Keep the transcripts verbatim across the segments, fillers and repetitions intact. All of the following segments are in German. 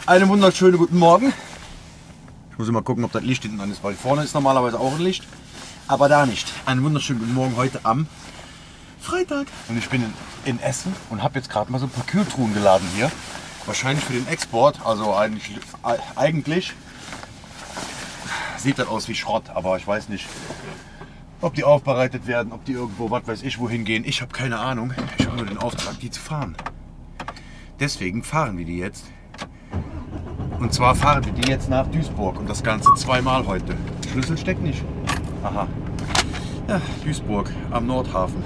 Einen wunderschönen guten Morgen. Ich muss immer gucken, ob das Licht hinten an ist, weil vorne ist normalerweise auch ein Licht, aber da nicht. Einen wunderschönen guten Morgen heute am Freitag. Und ich bin in, in Essen und habe jetzt gerade mal so ein paar Kühltruhen geladen hier. Wahrscheinlich für den Export, also eigentlich, eigentlich sieht das aus wie Schrott, aber ich weiß nicht, ob die aufbereitet werden, ob die irgendwo, was weiß ich, wohin gehen. Ich habe keine Ahnung. Ich habe nur den Auftrag, die zu fahren. Deswegen fahren wir die jetzt. Und zwar fahren wir die jetzt nach Duisburg und das Ganze zweimal heute. Schlüssel steckt nicht. Aha. Ja, Duisburg am Nordhafen.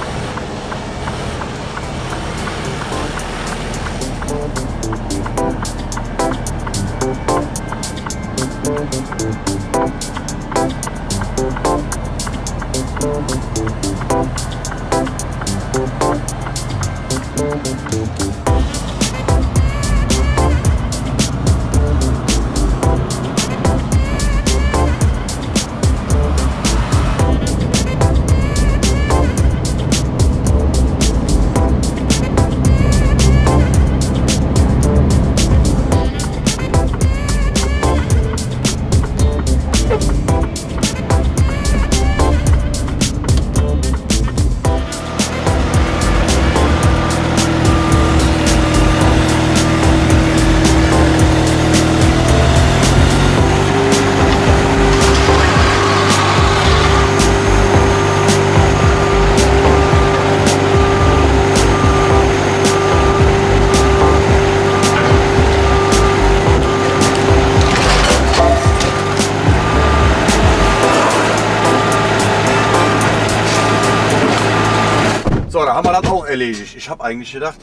So, da haben wir das auch erledigt. Ich habe eigentlich gedacht,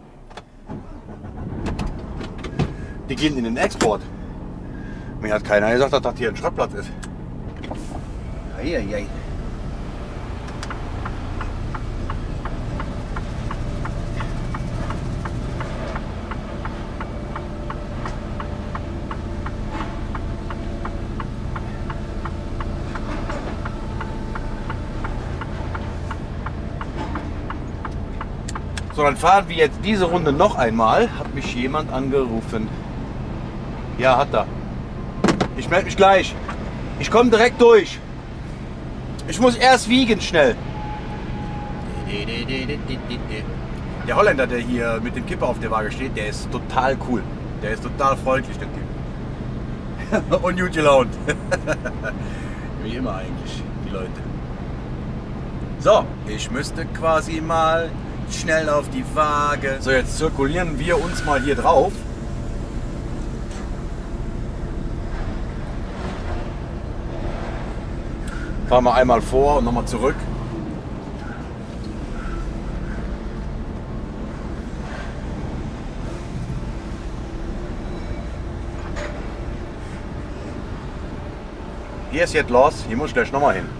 die gehen in den Export. Mir hat keiner gesagt, dass das hier ein Schrottplatz ist. Eieiei. So, dann fahren wir jetzt diese Runde noch einmal. Hat mich jemand angerufen. Ja, hat er. Ich melde mich gleich. Ich komme direkt durch. Ich muss erst wiegen schnell. Der Holländer, der hier mit dem Kipper auf der Waage steht, der ist total cool. Der ist total freundlich, der Typ. Und gut gelaunt. Wie immer eigentlich, die Leute. So, ich müsste quasi mal schnell auf die Waage. So, jetzt zirkulieren wir uns mal hier drauf. Fahren wir einmal vor und nochmal zurück. Hier ist jetzt los. Hier muss ich gleich nochmal hin.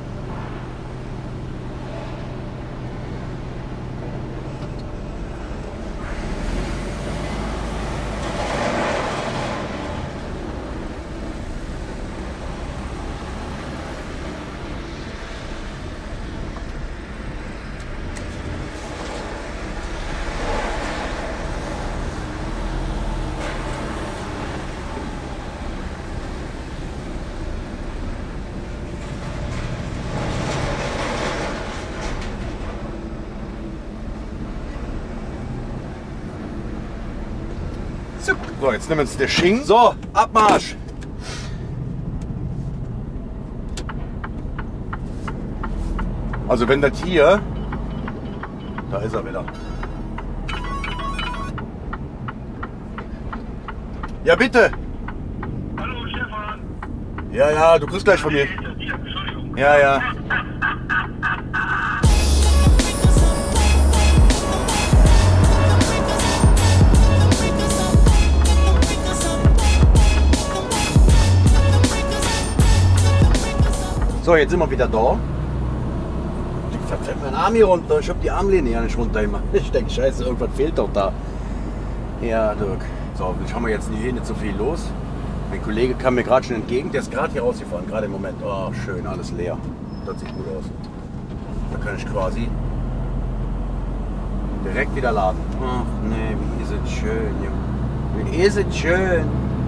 So, jetzt nehmen wir uns der Sching. So, Abmarsch! Also wenn das hier... Da ist er wieder. Ja, bitte! Hallo Stefan! Ja, ja, du kriegst gleich von mir. Ja, ja. So, jetzt sind wir wieder da. Da fällt mein Arm hier runter. Ich habe die Armlehne ja nicht runter immer. Ich denke, scheiße, irgendwas fehlt doch da. Ja, Dirk. So, ich haben wir jetzt hier nicht so viel los. Mein Kollege kam mir gerade schon entgegen. Der ist gerade hier rausgefahren, gerade im Moment. Oh, schön, alles leer. Das sieht gut aus. Da kann ich quasi direkt wieder laden. Ach nee, wie ist es schön hier. Wie ist es schön.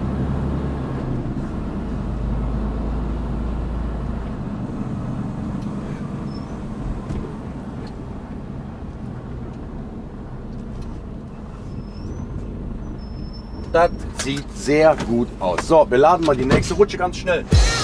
Das sieht sehr gut aus. So, wir laden mal die nächste Rutsche ganz schnell.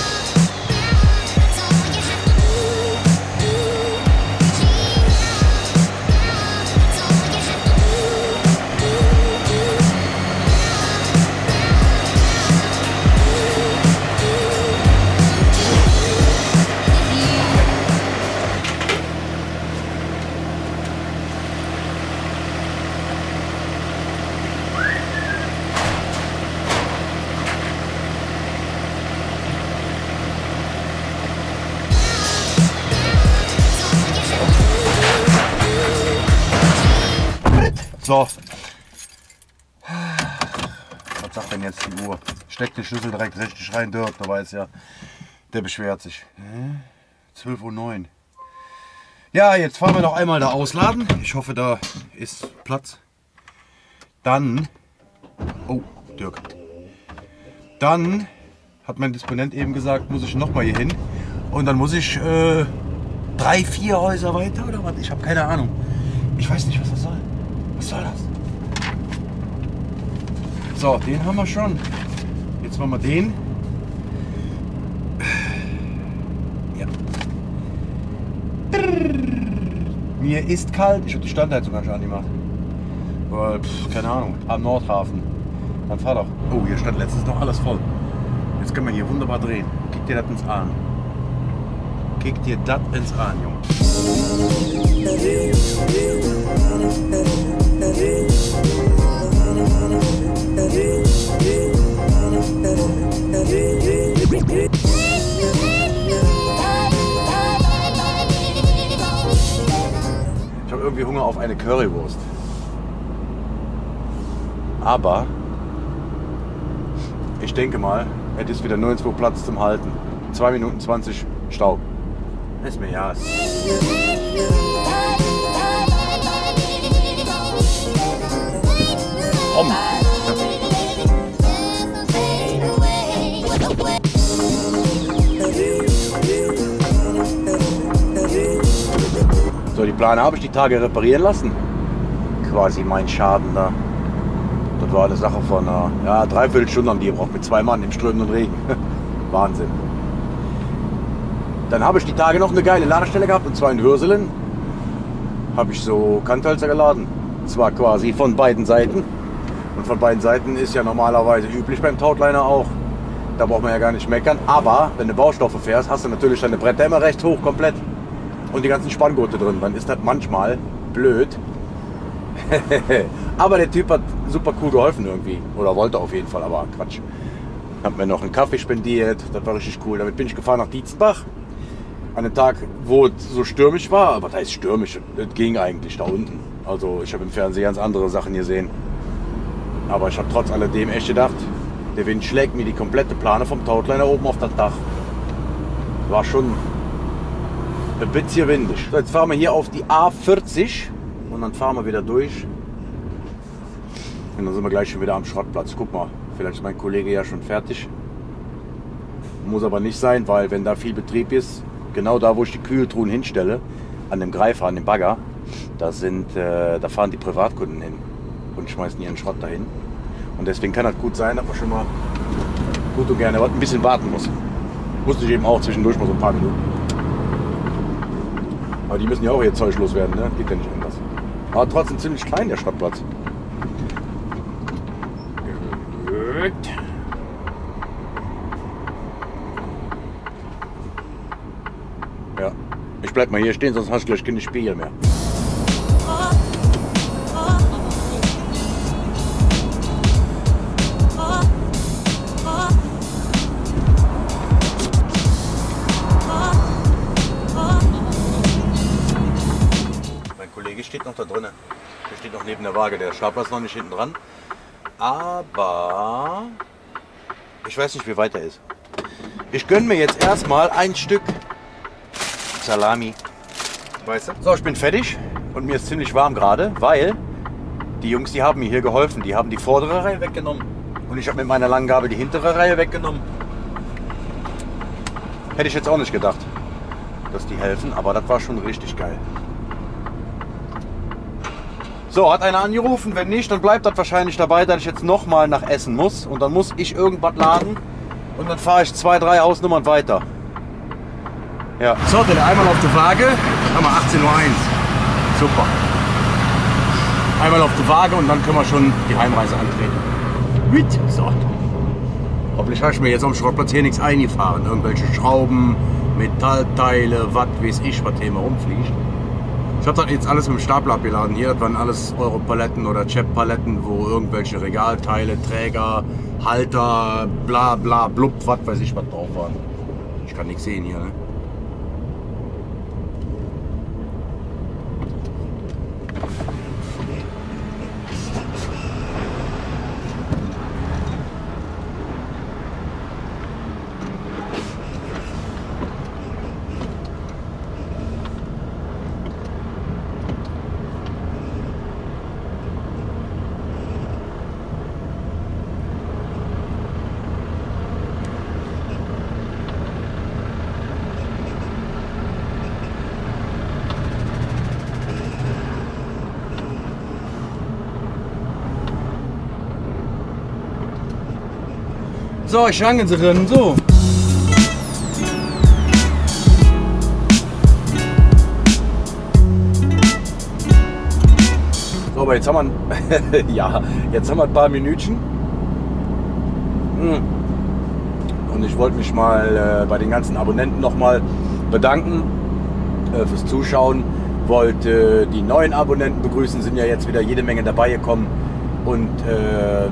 So. Was sagt denn jetzt die Uhr? Steckt den Schlüssel direkt richtig rein, Dirk, da weiß ja, der beschwert sich. zwölf Uhr neun. Ja, jetzt fahren wir noch einmal da ausladen. Ich hoffe, da ist Platz. Dann, oh, Dirk. Dann hat mein Disponent eben gesagt, muss ich noch mal hier hin. Und dann muss ich äh, drei, vier Häuser weiter oder was? Ich habe keine Ahnung. Ich weiß nicht, was das soll. Was soll das? So, den haben wir schon. Jetzt machen wir den. Ja. Mir ist kalt. Ich habe die Standheizung gar nicht angemacht. Weil, pff, keine Ahnung, am Nordhafen. Dann fahr doch. Oh, hier stand letztens noch alles voll. Jetzt können wir hier wunderbar drehen. Kick dir das ins Ahn. Kick dir das ins Ahn, Junge. Ich habe irgendwie Hunger auf eine Currywurst. Aber ich denke mal, es ist wieder nirgendwo Platz zum Halten. zwei Minuten zwanzig Stau. Ist mir ja. Om. So, die Plane habe ich die Tage reparieren lassen. Quasi mein Schaden da. Das war eine Sache von einer ja, Dreiviertelstunde haben die gebraucht mit zwei Mann im strömenden Regen. Wahnsinn. Dann habe ich die Tage noch eine geile Ladestelle gehabt, und zwar in Würselen. Habe ich so Kanthölzer geladen. Zwar quasi von beiden Seiten. Und von beiden Seiten ist ja normalerweise üblich beim Tautliner auch. Da braucht man ja gar nicht meckern. Aber wenn du Baustoffe fährst, hast du natürlich deine Bretter immer recht hoch komplett. Und die ganzen Spanngurte drin. Dann ist das manchmal blöd. Aber der Typ hat super cool geholfen irgendwie. Oder wollte auf jeden Fall, aber Quatsch. Hat mir noch einen Kaffee spendiert. Das war richtig cool. Damit bin ich gefahren nach Dietzenbach. An dem Tag, wo es so stürmisch war. Aber da ist stürmisch. Das ging eigentlich da unten. Also ich habe im Fernsehen ganz andere Sachen gesehen. Aber ich habe trotz alledem echt gedacht, der Wind schlägt mir die komplette Plane vom Tautliner oben auf das Dach. War schon ein bisschen windig. So, jetzt fahren wir hier auf die A vierzig und dann fahren wir wieder durch. Und dann sind wir gleich schon wieder am Schrottplatz. Guck mal, vielleicht ist mein Kollege ja schon fertig. Muss aber nicht sein, weil wenn da viel Betrieb ist, genau da, wo ich die Kühltruhen hinstelle, an dem Greifer, an dem Bagger, da, sind, äh, da fahren die Privatkunden hin und schmeißen ihren Schrott dahin. Und deswegen kann das gut sein, dass man schon mal gut und gerne ein bisschen warten muss. Musste ich eben auch zwischendurch mal so ein paar Minuten. Aber die müssen ja auch ihr Zeug loswerden, ne? Geht ja nicht anders. Aber trotzdem ziemlich klein der Stadtplatz. Gut. Ja, ich bleib mal hier stehen, sonst hast du gleich keine Spiegel mehr. Steht noch da drinnen. Der steht noch neben der Waage. Der Stapler ist noch nicht hinten dran. Aber ich weiß nicht, wie weit er ist. Ich gönne mir jetzt erstmal ein Stück Salami. Weißt du? So, ich bin fertig und mir ist ziemlich warm gerade, weil Die Jungs, die haben mir hier geholfen. Die haben die vordere Reihe weggenommen. Und ich habe mit meiner langen Gabel die hintere Reihe weggenommen. Hätte ich jetzt auch nicht gedacht, dass die helfen. Aber das war schon richtig geil. So, hat einer angerufen. Wenn nicht, dann bleibt das wahrscheinlich dabei, dass ich jetzt nochmal nach Essen muss. Und dann muss ich irgendwas laden. Und dann fahre ich zwei, drei Hausnummern weiter. Ja. So, dann einmal auf die Waage. Haben wir achtzehn Uhr eins. Super. Einmal auf die Waage und dann können wir schon die Heimreise antreten. Mit. So. Hoffentlich habe ich mir jetzt am Schrottplatz hier nichts eingefahren. Irgendwelche Schrauben, Metallteile, was weiß ich, was hier immer rumfliegt. Ich habe das jetzt alles mit dem Stapler abgeladen. Hier, das waren alles Europaletten oder Chep-Paletten, wo irgendwelche Regalteile, Träger, Halter, bla bla blub, was weiß ich, was drauf waren. Ich kann nichts sehen hier, ne? So, ich hange sie drin, so. So, aber jetzt haben wir, ja, jetzt haben wir ein paar Minütchen. Und ich wollte mich mal äh, bei den ganzen Abonnenten nochmal bedanken äh, fürs Zuschauen. Wollte die neuen Abonnenten begrüßen, sind ja jetzt wieder jede Menge dabei gekommen. Und äh,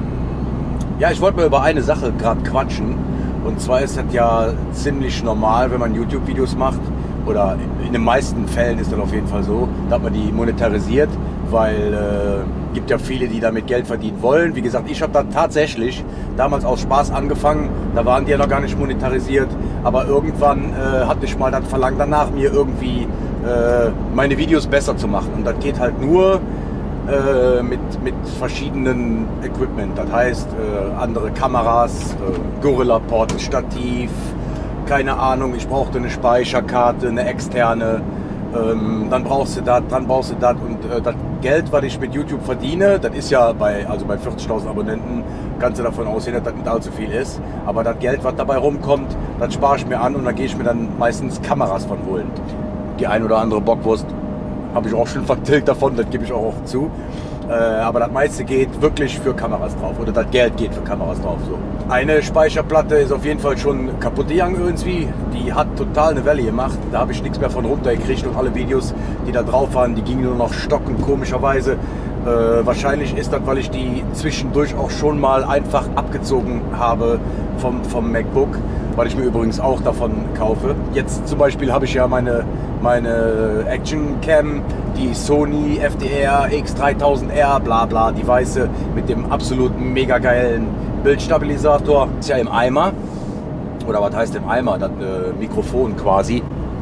ja, ich wollte mal über eine Sache gerade quatschen. Und zwar ist das ja ziemlich normal, wenn man YouTube-Videos macht. Oder in den meisten Fällen ist das auf jeden Fall so, dass man die monetarisiert. Weil äh, gibt ja viele, die damit Geld verdienen wollen. Wie gesagt, ich habe da tatsächlich damals aus Spaß angefangen. Da waren die ja noch gar nicht monetarisiert. Aber irgendwann äh, hatte ich mal das Verlangen danach, mir irgendwie äh, meine Videos besser zu machen. Und das geht halt nur Äh, mit, mit verschiedenen Equipment, das heißt äh, andere Kameras, äh, Gorilla-Port, Stativ, keine Ahnung, ich brauchte eine Speicherkarte, eine externe, ähm, dann brauchst du das, dann brauchst du das und äh, das Geld, was ich mit YouTube verdiene, das ist ja bei, also bei vierzigtausend Abonnenten, kannst du davon ausgehen, dass das nicht allzu viel ist, aber das Geld, was dabei rumkommt, das spare ich mir an und dann gehe ich mir dann meistens Kameras von holen. Die ein oder andere Bockwurst habe ich auch schon vertilgt davon, das gebe ich auch oft zu. Äh, aber das meiste geht wirklich für Kameras drauf. Oder das Geld geht für Kameras drauf. So. Eine Speicherplatte ist auf jeden Fall schon kaputt gegangen irgendwie. Die hat total eine Welle gemacht. Da habe ich nichts mehr von runtergekriegt. Und alle Videos, die da drauf waren, die gingen nur noch stocken, komischerweise. Äh, wahrscheinlich ist das, weil ich die zwischendurch auch schon mal einfach abgezogen habe vom, vom MacBook. Weil ich mir übrigens auch davon kaufe. Jetzt zum Beispiel habe ich ja meine, meine Action Cam, die Sony F D R X dreitausend R, bla bla, die weiße mit dem absoluten mega geilen Bildstabilisator. Ist ja im Eimer. Oder was heißt im Eimer? Das äh, Mikrofon quasi.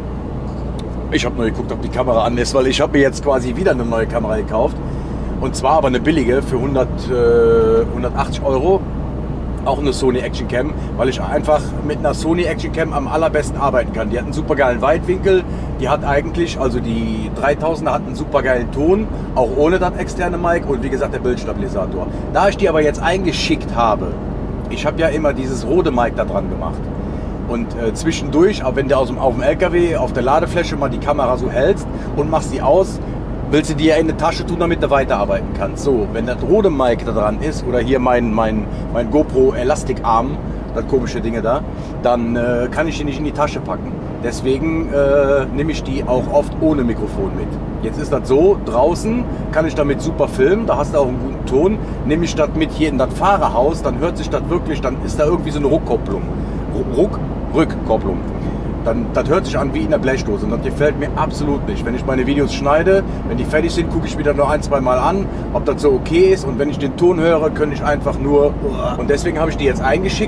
Ich habe nur geguckt, ob die Kamera an ist, weil ich habe mir jetzt quasi wieder eine neue Kamera gekauft. Und zwar aber eine billige für hundert, äh, hundertachtzig Euro. Auch eine Sony Action Cam, weil ich einfach mit einer Sony Action Cam am allerbesten arbeiten kann. Die hat einen super geilen Weitwinkel, die hat eigentlich, also die dreitausender hat einen super geilen Ton, auch ohne das externe Mic und wie gesagt der Bildstabilisator. Da ich die aber jetzt eingeschickt habe, ich habe ja immer dieses rote Mic da dran gemacht und äh, zwischendurch, auch wenn du aus dem, auf dem L K W auf der Ladefläche mal die Kamera so hältst und machst die aus, willst du dir in eine Tasche tun, damit du weiterarbeiten kannst. So, wenn das rote Mic da dran ist oder hier mein, mein, mein GoPro Elastikarm, das komische Dinge da, dann äh, kann ich die nicht in die Tasche packen. Deswegen äh, nehme ich die auch oft ohne Mikrofon mit. Jetzt ist das so, draußen kann ich damit super filmen, da hast du auch einen guten Ton. Nehme ich das mit hier in das Fahrerhaus, dann hört sich das wirklich, dann ist da irgendwie so eine Rückkopplung. Ruck, Rückkopplung. Dann, das hört sich an wie in der Blechdose und das gefällt mir absolut nicht. Wenn ich meine Videos schneide, wenn die fertig sind, gucke ich wieder nur ein, zwei Mal an, ob das so okay ist und wenn ich den Ton höre, könnte ich einfach nur... Und deswegen habe ich die jetzt eingeschickt.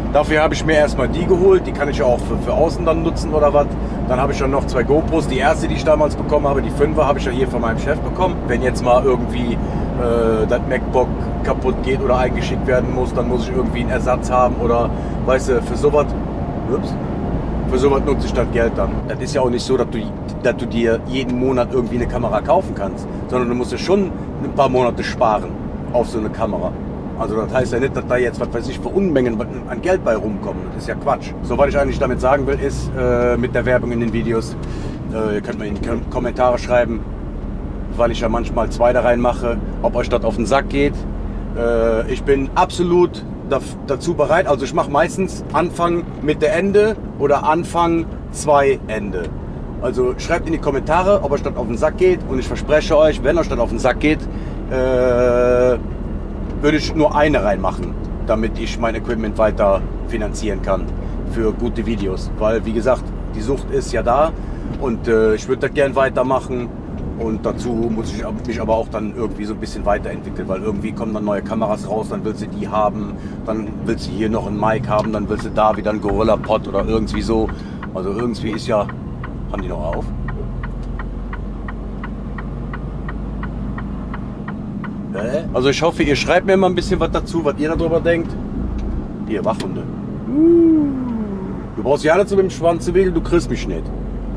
Dafür habe ich mir erstmal die geholt, die kann ich auch für, für außen dann nutzen oder was. Dann habe ich dann noch zwei GoPros. Die erste, die ich damals bekommen habe, die Fünfer, habe ich ja hier von meinem Chef bekommen. Wenn jetzt mal irgendwie äh, das MacBook kaputt geht oder eingeschickt werden muss, dann muss ich irgendwie einen Ersatz haben oder, weißt du, für sowas, ups, für sowas nutze ich das Geld dann. Das ist ja auch nicht so, dass du, dass du dir jeden Monat irgendwie eine Kamera kaufen kannst, sondern du musst ja schon ein paar Monate sparen auf so eine Kamera. Also das heißt ja nicht, dass da jetzt, was weiß ich, für Unmengen an Geld bei rumkommen. Das ist ja Quatsch. So, was ich eigentlich damit sagen will, ist, äh, mit der Werbung in den Videos, äh, ihr könnt mir in die Kommentare schreiben, weil ich ja manchmal zwei da reinmache, ob euch das auf den Sack geht. Äh, ich bin absolut da, dazu bereit, also ich mache meistens Anfang, Mitte, Ende oder Anfang, zwei, Ende. Also schreibt in die Kommentare, ob euch das auf den Sack geht, und ich verspreche euch, wenn euch das auf den Sack geht, äh, würde ich nur eine reinmachen, damit ich mein Equipment weiter finanzieren kann für gute Videos. Weil, wie gesagt, die Sucht ist ja da und äh, ich würde das gern weitermachen. Und dazu muss ich mich aber auch dann irgendwie so ein bisschen weiterentwickeln, weil irgendwie kommen dann neue Kameras raus, dann willst du die haben, dann willst du hier noch einen Mic haben, dann willst du da wieder einen Gorilla Pod oder irgendwie so. Also irgendwie ist ja... Haben die noch auf? Also ich hoffe, ihr schreibt mir mal ein bisschen was dazu, was ihr darüber denkt. Ihr Wachhunde. Du brauchst ja nicht so mit dem Schwanz zu wedeln, du kriegst mich nicht.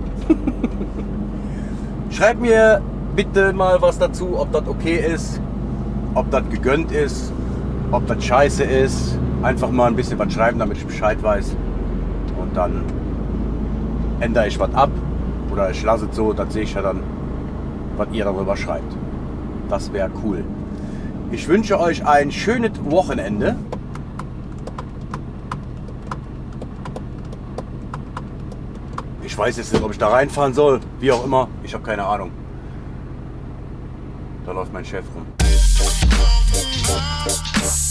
Schreibt mir bitte mal was dazu, ob das okay ist, ob das gegönnt ist, ob das scheiße ist. Einfach mal ein bisschen was schreiben, damit ich Bescheid weiß. Und dann ändere ich was ab oder ich lasse es so, dann sehe ich ja dann, was ihr darüber schreibt. Das wäre cool. Ich wünsche euch ein schönes Wochenende. Ich weiß jetzt nicht, ob ich da reinfahren soll, wie auch immer. Ich habe keine Ahnung. Da läuft mein Chef rum.